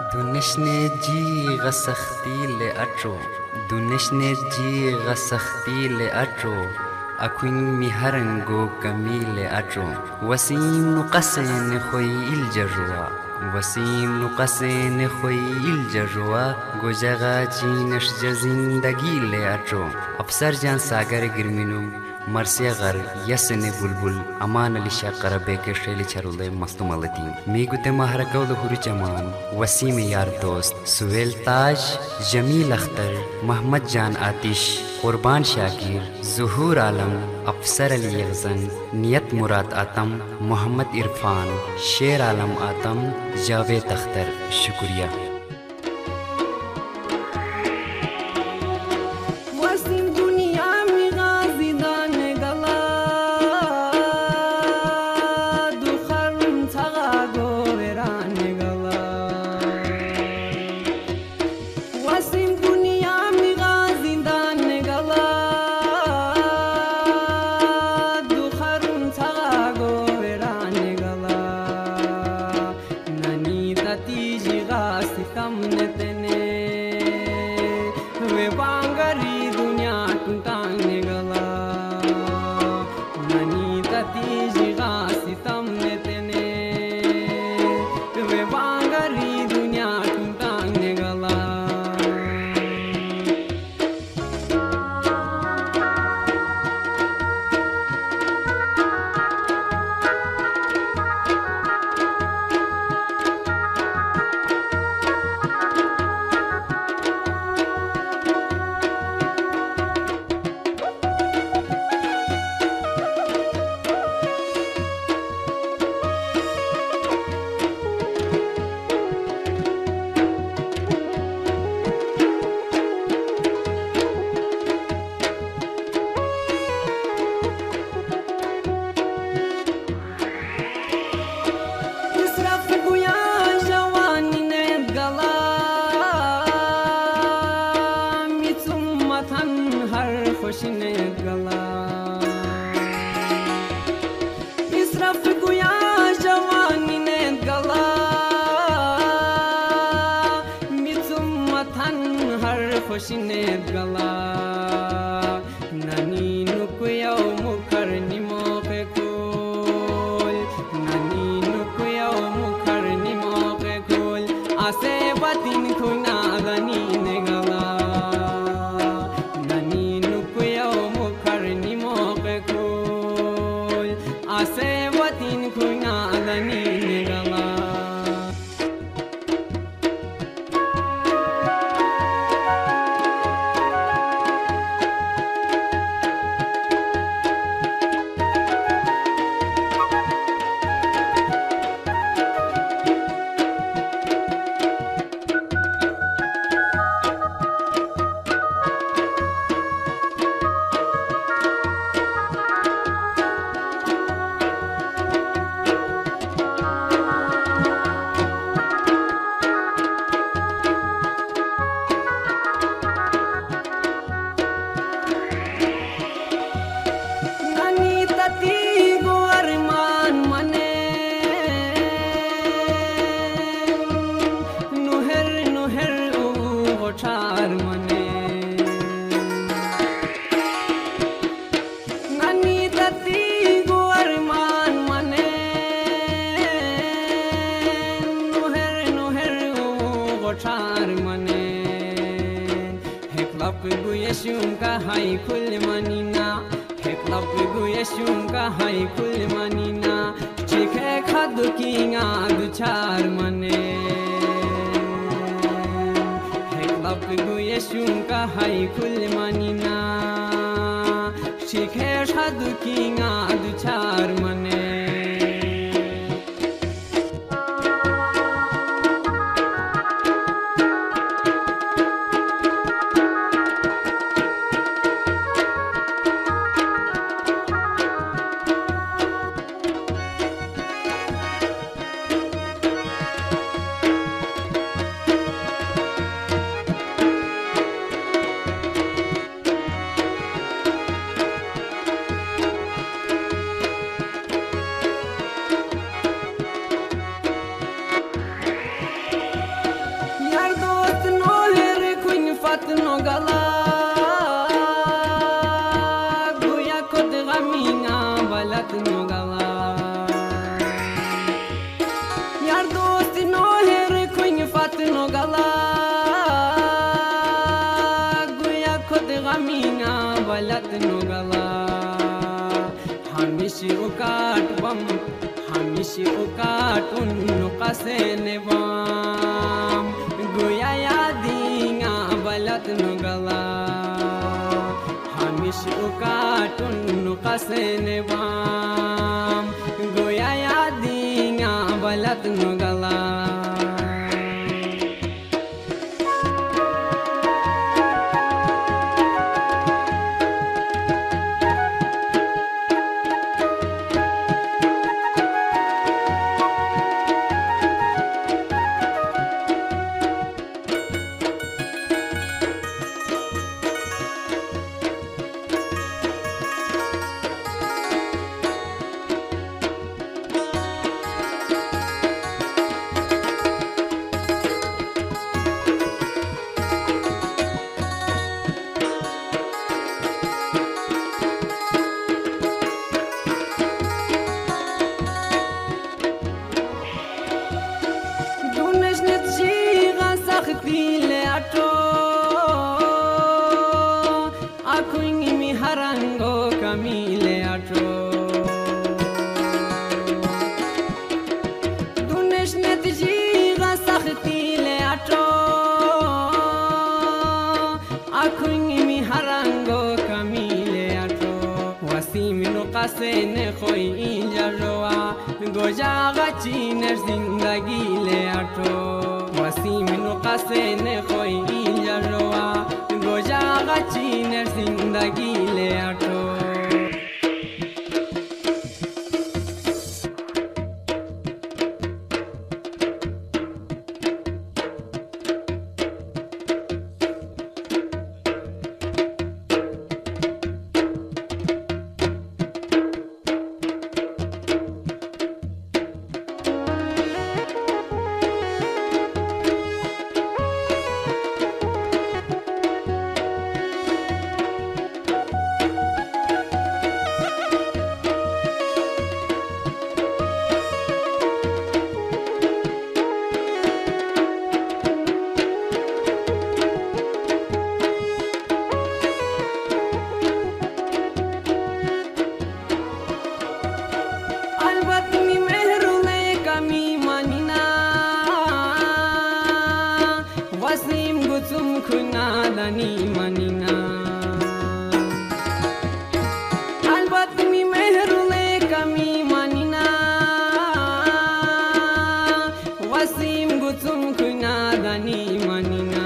दुनिशने जी गसख्ती ले अट्रो दुनिशने जी गसख्ती ले अट्रो अक्विन मिहरंगो कमी ले अट्रो वसीम नुकसेन खोई इल जरुआ वसीम नुकसेन खोई इल जरुआ गुजगा चीनश जिंदगी ले अट्रो अफसर जान सागर गिरमिनु मरसिया गर यसने बुलबुल अमान अली शाकर बेके शेली चरुले मस्तुमलती मीगुते महरकौल हुरी चमान वसीम यार दोस्त सुहेल ताज जमील अख्तर मोहम्मद जान आतिश कुर्बान शाकिर ज़ुहूर आलम अफसर अली यगजन नियत मुराद आतम मोहम्मद इरफान शेर आलम आतम जावेद अख्तर शुक्रिया। Shinet gala nani nukuyau mukar ni moke kul nani nukuyau mukar ni moke kul ase batin kuna gani ne gala nani nukuyau mukar ni moke kul ase batin kuna gani ne gala Shunka hai kul manina heklap guye shunka hai kul manina chikhe khadu kinga du char mane heklap guye shunka hai kul manina chikhe khadu kinga du char mane ballat no gala guya khud ghamina ballat no gala yar dost no her khun fat no gala guya khud ghamina ballat no gala hamishi ukat bam hamishi ukat unnu qasene bam guya yadinga balat no gala hamishi ukat unnu qasene bam guya yadinga balat no gala le ato akungi mi harango kamile ato dunesh net jiga sakhti le ato akungi mi harango kamile ato wasim no qasene khoi injaroa goja gachiner zindagi le ato wasim no qasene khoi injaroa goja gachiner zindagi le ato wasim gutum khuna dani manina albat mi mehrule kami manina wasim gutum khuna dani manina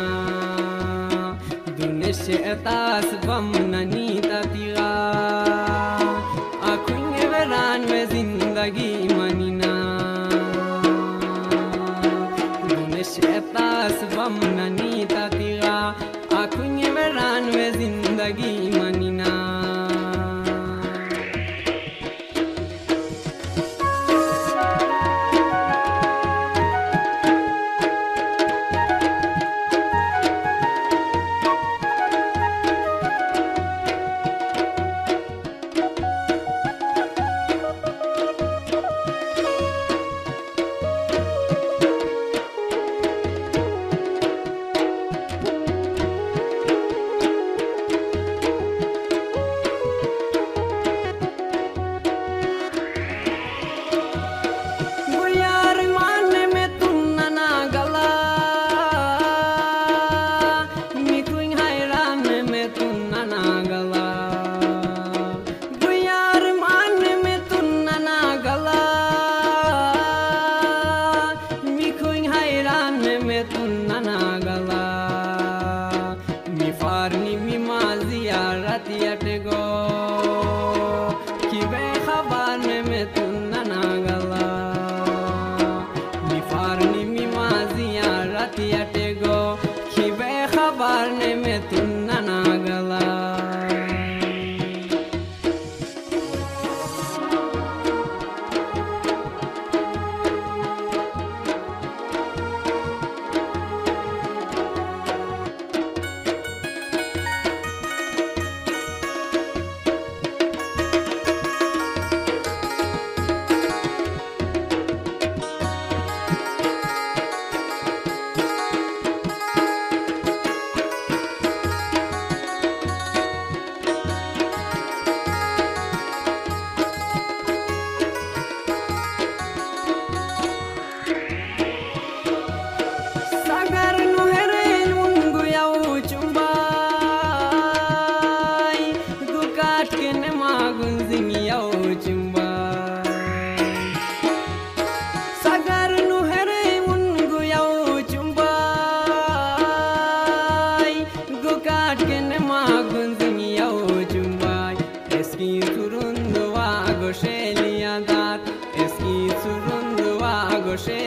dunesh etas bam nani tatiga akhun veran me zindagi manina etas bam nani tatiga akhun veran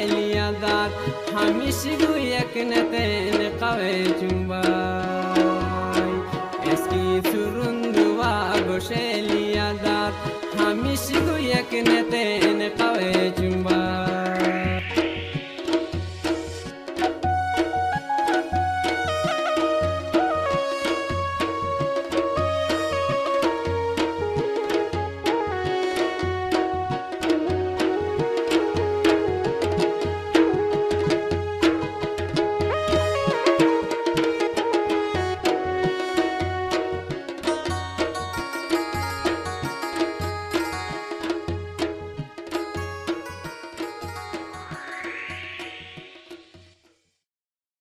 شيلي دار هميش قويك نتين قوي جنباي اسكي سرندوا قوشيلي دار هميش قويك نتين قوي جنباي